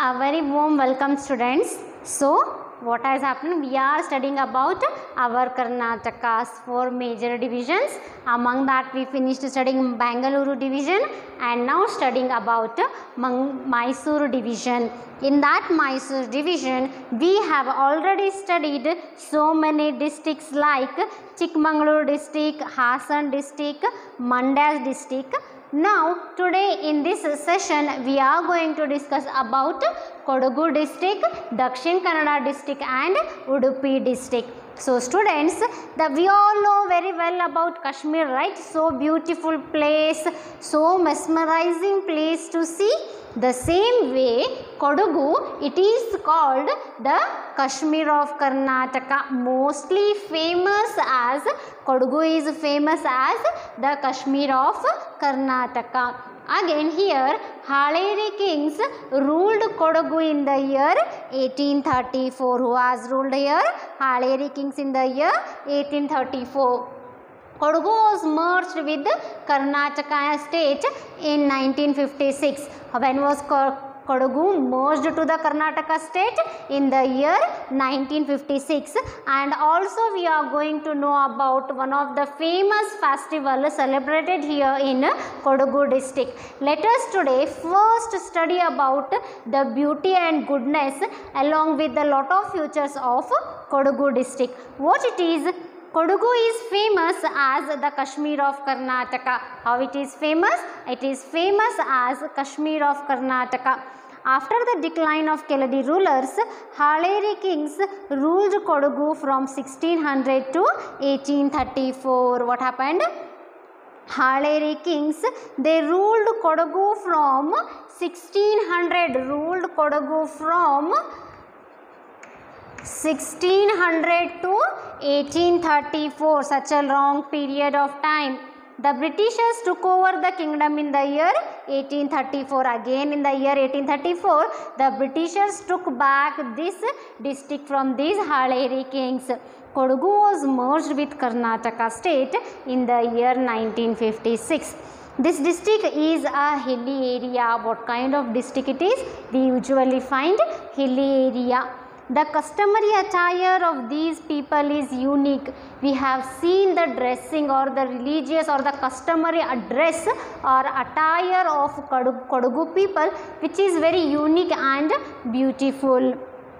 A very warm welcome, students. So what has happened? We are studying about our Karnataka's 4 major divisions. Among that we finished studying Bangalore division and now studying about Mysore division. In that Mysore division we have already studied so many districts like Chikmagalur district, Hassan district, Mandya district. Now today in this session we are going to discuss about Kodagu district, Dakshin Kannada district and Udupi district. So students, we all know very well about Kashmir, right? So beautiful place, so mesmerizing place to see. The same way Kodagu, it is called the Kashmir of Karnataka. Mostly famous as Kodagu is famous as the Kashmir of Karnataka. Again here Haleri kings ruled Kodagu in the year 1834. Who has ruled here? Haleri kings in the year 1834. Kodagu was merged with Karnataka state in 1956. When was Kodagu merged to the Karnataka state? In the year 1956. And also we are going to know about one of the famous festivals celebrated here in Kodagu district. Let us today first study about the beauty and goodness along with a lot of features of Kodagu district. What it is? Kodagu is famous as the Kashmir of Karnataka. How it is famous? It is famous as Kashmir of Karnataka. After the decline of Keladi rulers, Haleri kings ruled Kodagu from 1600 to 1834. What happened? Haleri kings, they ruled Kodagu from 1600, ruled Kodagu from 1600 to 1834, such a long period of time. The Britishers took over the kingdom in the year 1834. Again in the year 1834, the Britishers took back this district from these Haleri kings. Kodagu was merged with Karnataka state in the year 1956. This district is a hilly area. What kind of district it is? We usually find hilly area. The customary attire of these people is unique. We have seen the dressing or the religious or the customary dress or attire of Kodagu people, which is very unique and beautiful.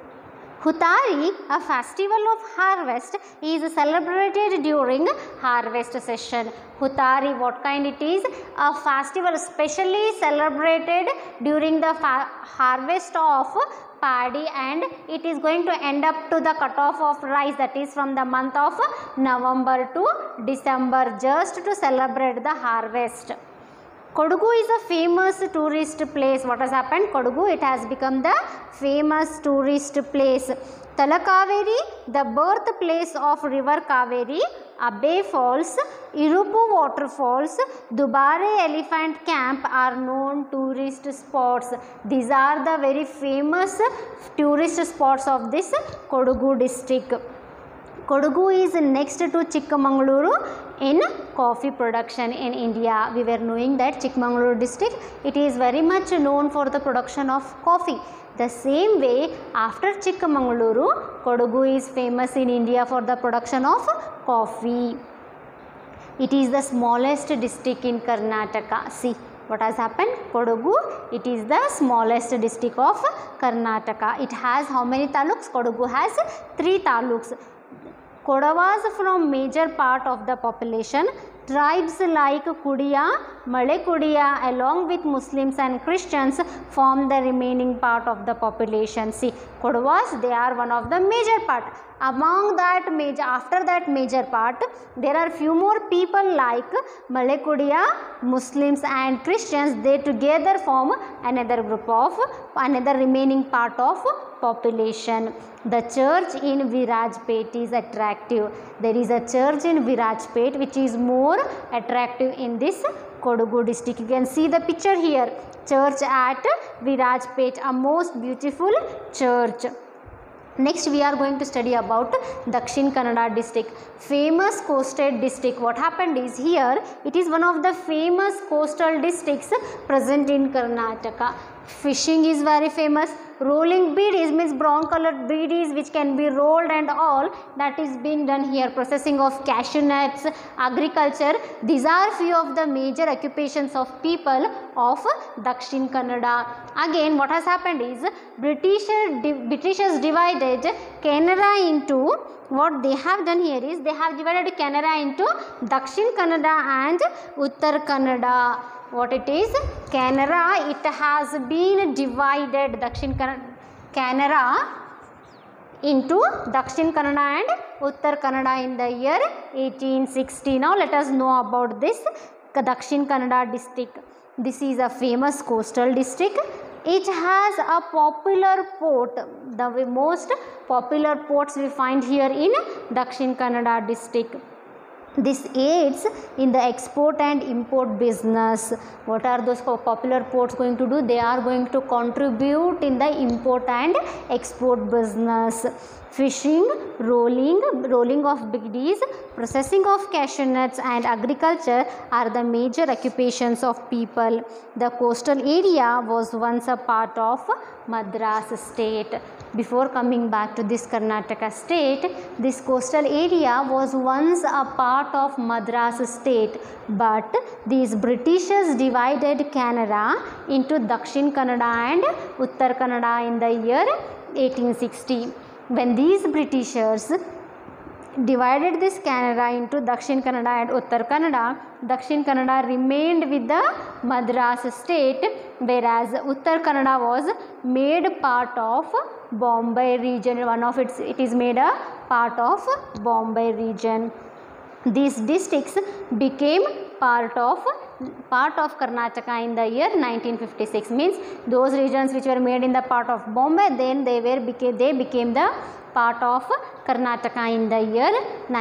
Hutari, a festival of harvest, is celebrated during harvest session. Hutari, what kind it is? A festival specially celebrated during the harvest of paddy, and it is going to end up to the cutoff of rice, that is from the month of November to December, just to celebrate the harvest. Kodagu is a famous tourist place. What has happened? Kodagu, it has become the famous tourist place. Talakaveri, the birthplace of river Kaveri, Abbe Falls, Irupu waterfalls, Dubare elephant camp are known tourist spots. These are the very famous tourist spots of this Kodagu district. Kodagu is next to Chikmagaluru in coffee production in India. We were knowing that Chikmagaluru district, it is very much known for the production of coffee. The same way, after Chikmagaluru, Kodagu is famous in India for the production of coffee. It is the smallest district in Karnataka. See what has happened? Kodagu, it is the smallest district of Karnataka. It has how many taluks? Kodagu has 3 taluks. Kodavas from major part of the population. Tribes like Kudiya, Male Kudiya along with Muslims and Christians form the remaining part of the population. See, Kodavas, they are one of the major part. Among that major, after that major part, there are few more people like Male Kudiya, Muslims and Christians. They together form another group of, another remaining part of population. The church in Virajpet is attractive. There is a church in Virajpet which is more attractive in this Kodagu district. You can see the picture here. Church at Virajpet, a most beautiful church. Next we are going to study about Dakshin Kannada district, famous coastal district. What happened is here, it is one of the famous coastal districts present in Karnataka. Fishing is very famous. Rolling beads means brown colored beads which can be rolled and all, that is being done here. Processing of cashew nuts, agriculture, these are few of the major occupations of people of Dakshin Kannada. Again, what has happened is Britishers divided Canara into, what they have done here is they have divided Canara into Dakshin Kannada and Uttar Kannada. What it is? Canara, it has been divided, Dakshin Canara into Dakshin Kannada and Uttar Kannada in the year 1860. Now let us know about this Dakshin Kannada district. This is a famous coastal district. It has a popular port. The most popular ports we find here in Dakshin Kannada district. This aids in the export and import business. What are those popular ports going to do? They are going to contribute in the import and export business. Fishing, rolling of beads, processing of cashew nuts and agriculture are the major occupations of people. The coastal area was once a part of Madras state. Before coming back to this Karnataka state, this coastal area was once a part of Madras state, but these Britishers divided Canara into Dakshin Kannada and Uttar Kannada in the year 1860. When these Britishers divided this Canara into Dakshin Kannada and Uttar Kannada, Dakshin Kannada remained with the Madras state, whereas Uttar Kannada was made part of Bombay region. It is made a part of Bombay region. These districts became part of Karnataka in the year 1956. Means those regions which were made in the part of Bombay, then they became the part of Karnataka in the year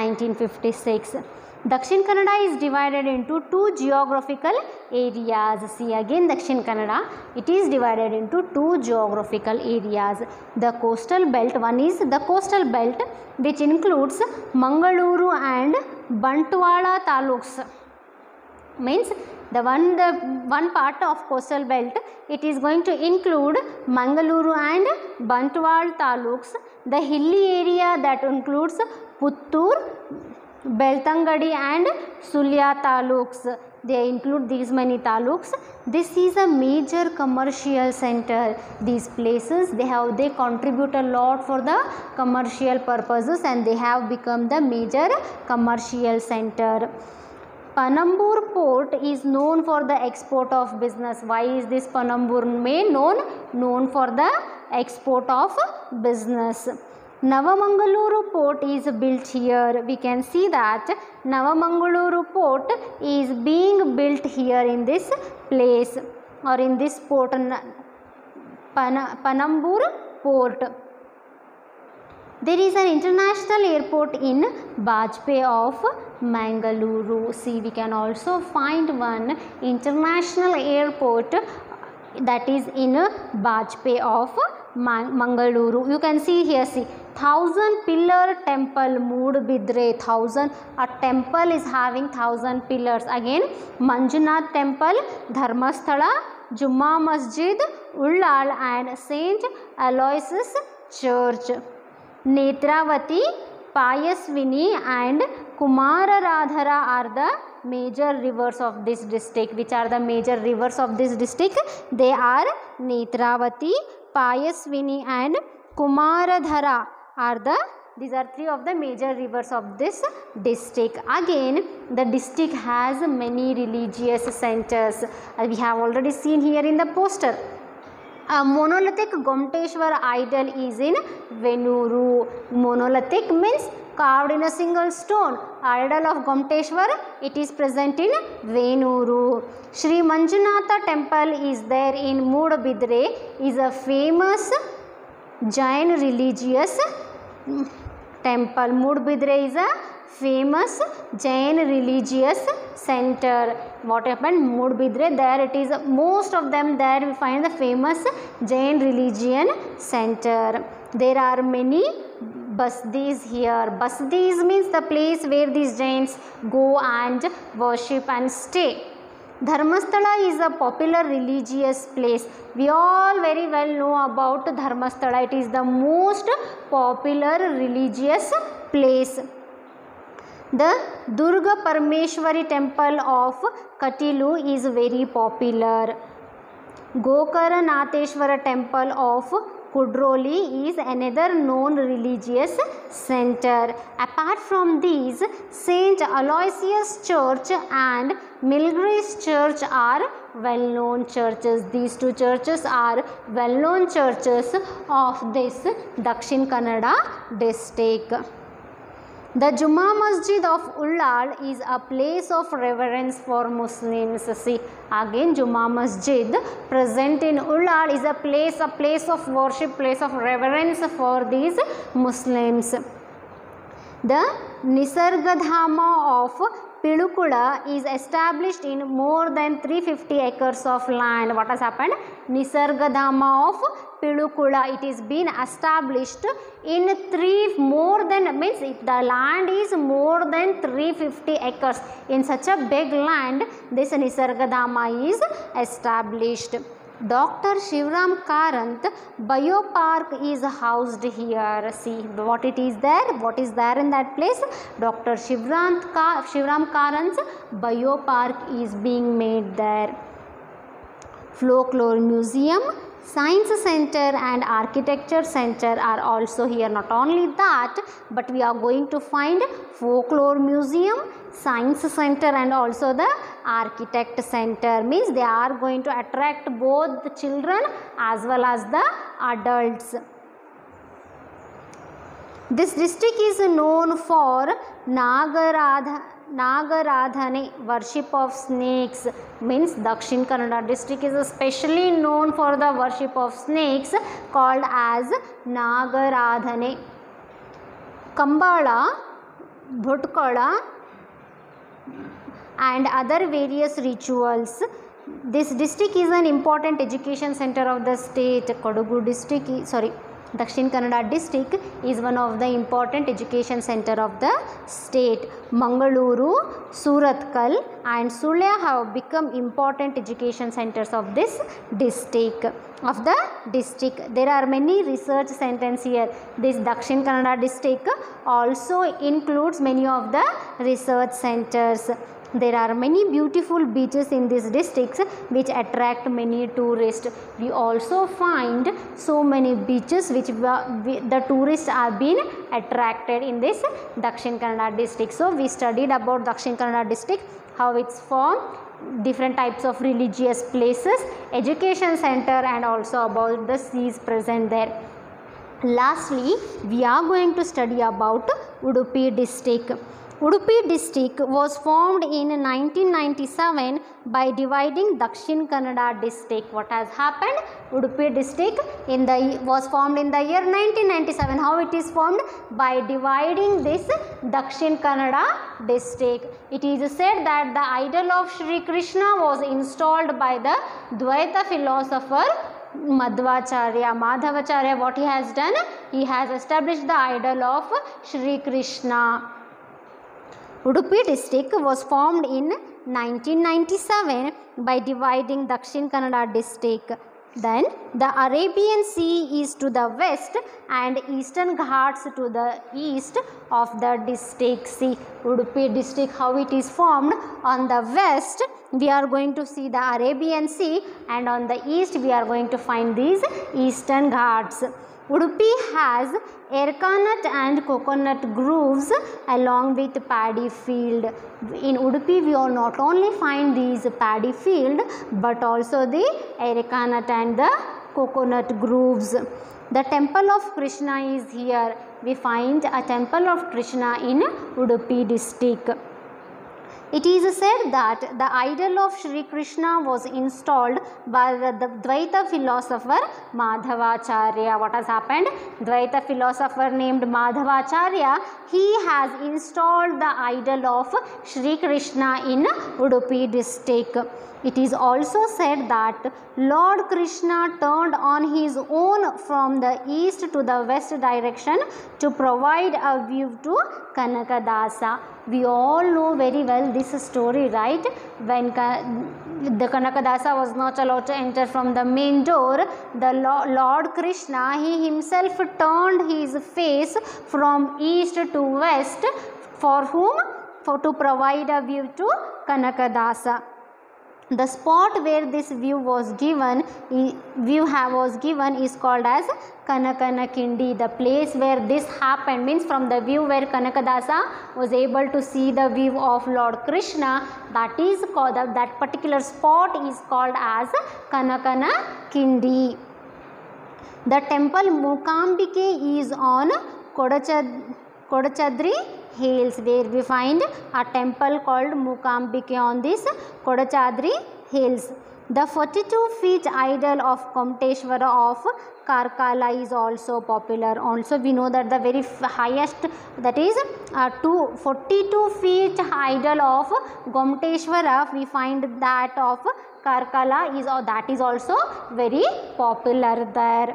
1956. Dakshin Kannada is divided into two geographical areas. See again Dakshin Kannada, it is divided into two geographical areas. The coastal belt, one is the coastal belt which includes Mangaluru and Bantwala taluks. Means the one part of coastal belt, it is going to include Mangaluru and Bantwal taluks. The hilly area that includes Puttur, Beltangadi and Sulya taluks. They include these many taluks. This is a major commercial center. These places they contribute a lot for the commercial purposes and they have become the major commercial center. Panambur port is known for the export of business. Why is this Panambur known for the export of business? Navamangaluru port is built here. We can see that Navamangaluru port is being built here in this place or in this port, Panambur port. There is an international airport in Bajpayee of Mangaluru. See, we can also find one international airport that is in Bajpayee of Mangaluru. You can see here, see, 1000 pillar temple, Moodbidre, 1000. A temple is having 1000 pillars. Again, Manjunath temple, Dharmasthala, Jumma Masjid, Ullal and Saint Aloysius Church. Netravati, Payasvini and Kumararadhara are the major rivers of this district. Which are the major rivers of this district? They are Netravati, Payasvini and Kumaradhara these are three of the major rivers of this district. Again, the district has many religious centers. We have already seen here in the poster. A monolithic Gomteshwar idol is in Venuru. Monolithic means carved in a single stone. Idol of Gomteshwar, it is present in Venuru. Sri Manjunatha temple is there in Moodbidre, is a famous Jain religious temple. Moodbidre is a famous Jain religious center. What happened? Moodbidre, there it is, most of them there we find the famous Jain religion center. There are many basdis here. Basdis means the place where these Jains go and worship and stay. Dharmasthala is a popular religious place. We all very well know about Dharmasthala. It is the most popular religious place. The Durga Parmeshwari temple of Katilu is very popular. Gokarnatheshwara temple of Kudroli is another known religious center. Apart from these, Saint Aloysius Church and Milgrace Church are well-known churches. These two churches are well-known churches of this Dakshin Kannada district. The Juma Masjid of Ullal is a place of reverence for Muslims. See, again Juma Masjid present in Ullal is a place of worship, place of reverence for these Muslims. The Nisargadhama of Pilukula is established in more than 350 acres of land. What has happened? Nisargadhama of Pilukula, it is been established in means if the land is more than 350 acres, in such a big land, this Nisargadhama is established. Dr. Shivram Karant Biopark is housed here. See what it is there, what is there in that place. Dr. Shivram Karant's Biopark is being made there. Folklore Museum, Science Center and Architecture Center are also here. Not only that, but we are going to find Folklore Museum, Science Center and also the Architect Center. Means they are going to attract both the children as well as the adults. This district is known for Nagaradhane, worship of snakes. Means Dakshin Kannada district is especially known for the worship of snakes called as Nagaradhane. Kambala, Bhutkala and other various rituals. This district is an important education center of the state. Kodagu district, Dakshin Kannada district is one of the important education center of the state. Mangaluru, Surathkal and Sulya have become important education centers of this district. There are many research centers here. This Dakshin Kannada district also includes many of the research centers. There are many beautiful beaches in these districts which attract many tourists. We also find so many beaches which the tourists are being attracted in this Dakshin Kannada district. So we studied about Dakshin Kannada district, how it's formed, different types of religious places, education center and also about the seas present there. Lastly, we are going to study about Udupi district. Udupi district was formed in 1997 by dividing Dakshin Kannada district. What has happened? Udupi district was formed in the year 1997. How it is formed? By dividing this Dakshin Kannada district. It is said that the idol of Shri Krishna was installed by the Dvaita philosopher Madhavacharya. What he has done? He has established the idol of Shri Krishna. Udupi district was formed in 1997 by dividing Dakshin Kannada district. Then the Arabian Sea is to the west and Eastern Ghats to the east of the district. See Udupi district how it is formed. On the west we are going to see the Arabian Sea and on the east we are going to find these Eastern Ghats. Udupi has arecanut and coconut groves along with paddy field. In Udupi we will not only find these paddy field but also the arecanut and the coconut groves. The temple of Krishna is here. We find a temple of Krishna in Udupi district. It is said that the idol of Shri Krishna was installed by the Dvaita philosopher Madhavacharya. What has happened? Dvaita philosopher named Madhavacharya, he has installed the idol of Shri Krishna in Udupi district. It is also said that Lord Krishna turned on his own from the east to the west direction to provide a view to Kanakadasa. We all know very well this story, right? When the Kanakadasa was not allowed to enter from the main door, the Lord Krishna, he himself turned his face from east to west. For whom? To provide a view to Kanakadasa. The spot where this view was given is called as Kanakana Kindi. The place where this happened means from the view where Kanakadasa was able to see the view of Lord Krishna, that is called, that particular spot is called as Kanakana Kindi. The temple Mukambike is on Kodachadri hills, where we find a temple called Mukambike on this Kodachadri hills. The 42 feet idol of Komteshwara of Karkala is also popular. Also we know that the very highest, that is 42 feet idol of Gomteshwara, we find that of Karkala is also very popular there.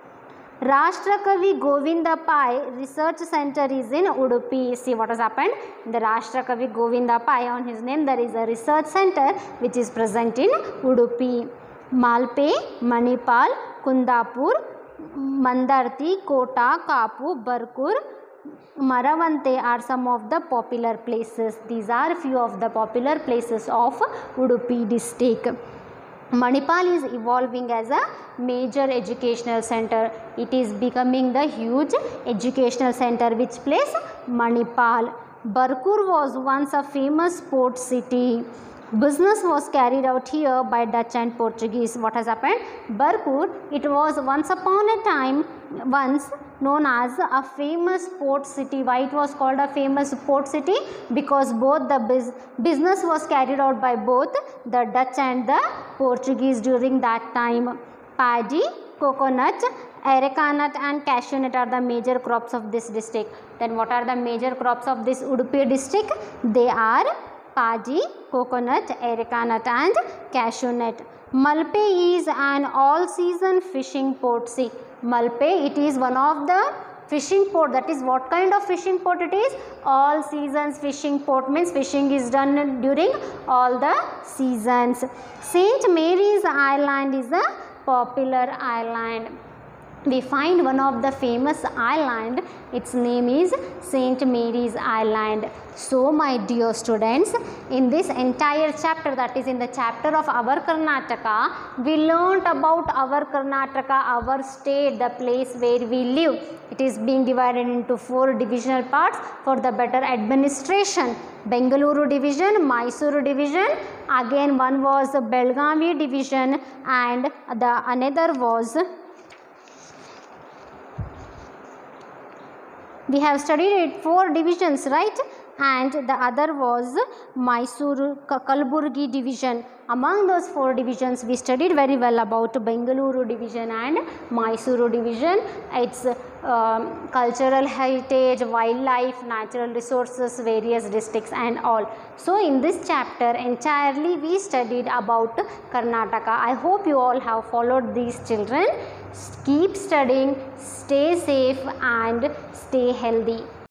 Rashtrakavi Govinda Pai Research Center is in Udupi. See what has happened. The Rashtrakavi Govinda Pai, on his name there is a research center which is present in Udupi. Malpe, Manipal, Kundapur, Mandarti, Kota, Kapu, Barkur, Maravante are some of the popular places. These are few of the popular places of Udupi district. Manipal is evolving as a major educational center. It is becoming the huge educational center. Which place? Manipal. Barkur was once a famous port city. Business was carried out here by Dutch and Portuguese. What has happened? Barkur, it was once upon a time known as a famous port city. Why it was called a famous port city? Because both the business was carried out by both the Dutch and the Portuguese during that time. Paddy, coconut, areca nut and cashew nut are the major crops of this district. Then what are the major crops of this Udupi district? They are paddy, coconut, areca nut and cashew nut. Malpe is an all-season fishing port. See, Malpe, it is one of the fishing port. That is what kind of fishing port it is? All seasons fishing port, means fishing is done during all the seasons. St. Mary's Island is a popular island. We find one of the famous island, its name is St. Mary's Island. So my dear students, in this entire chapter, that is in the chapter of our Karnataka, we learnt about our Karnataka, our state, the place where we live. It is being divided into 4 divisional parts for the better administration. Bengaluru division, Mysuru division, again one was Belgavi division and the another was, we have studied 4 divisions, right? And the other was Mysuru Kalburgi division. Among those 4 divisions, we studied very well about Bengaluru division and Mysuru division, its cultural heritage, wildlife, natural resources, various districts and all. So in this chapter entirely we studied about Karnataka. I hope you all have followed these children. Keep studying, stay safe and stay healthy.